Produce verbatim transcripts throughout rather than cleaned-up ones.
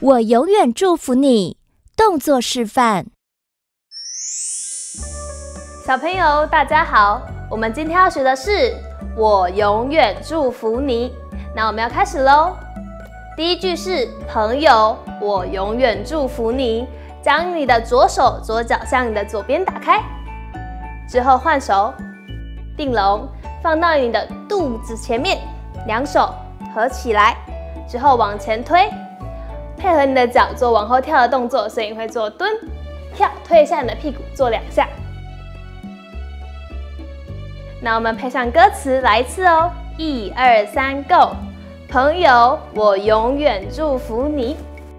我永远祝福你。动作示范。 小朋友，大家好，我们今天要学的是我永远祝福你。那我们要开始喽。第一句是朋友，我永远祝福你。将你的左手左脚向你的左边打开，之后换手，定龙放到你的肚子前面，两手合起来，之后往前推，配合你的脚做往后跳的动作，所以你会做蹲、跳，推一下你的屁股，做两下。那我们配上歌词来一次哦，一二三 ，Go！ 朋友，我永远祝福你。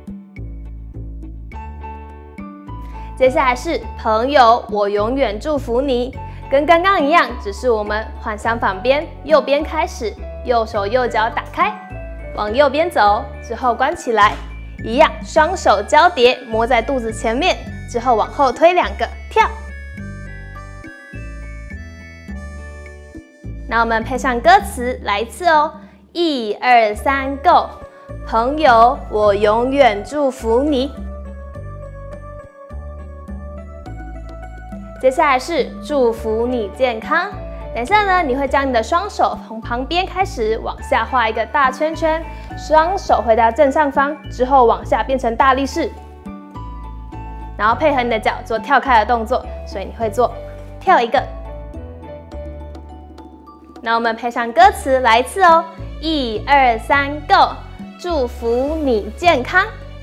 接下来是朋友，我永远祝福你，跟刚刚一样，只是我们换相反边，右边开始，右手右脚打开，往右边走，之后关起来，一样，双手交叠，摸在肚子前面，之后往后推两个，跳。那我们配上歌词来一次哦，一二三 ，Go！ 朋友，我永远祝福你。接下来是祝福你健康。等一下呢，你会将你的双手从旁边开始往下画一个大圈圈，双手回到正上方，之后往下变成大力士，然后配合你的脚做跳开的动作，所以你会做跳一个。那我们配上歌词来一次哦，一二三 ，Go！ 祝福你健康。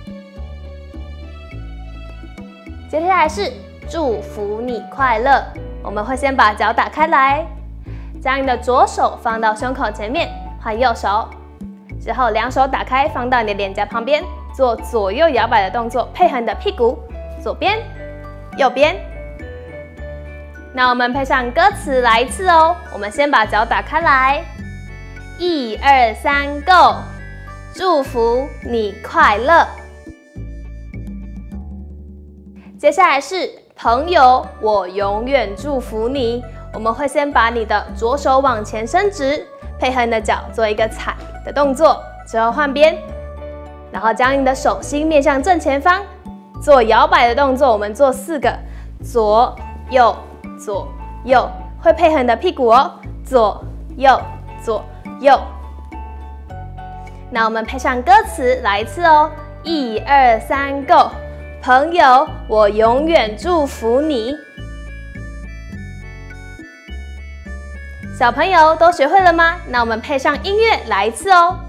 接下来是祝福你快乐，我们会先把脚打开来，将你的左手放到胸口前面，换右手，之后两手打开放到你的脸颊旁边，做左右摇摆的动作，配合你的屁股，左边、右边。那我们配上歌词来一次哦，我们先把脚打开来，一二三 ，Go！ 祝福你快乐。接下来是朋友，我永远祝福你。我们会先把你的左手往前伸直，配合你的脚做一个踩的动作，之后换边，然后将你的手心面向正前方，做摇摆的动作。我们做四个，左右左右，会配合你的屁股哦，左右左右。那我们配上歌词来一次哦，一二三 ，Go！朋友，我永远祝福你。小朋友都学会了吗？那我们配上音乐来一次哦。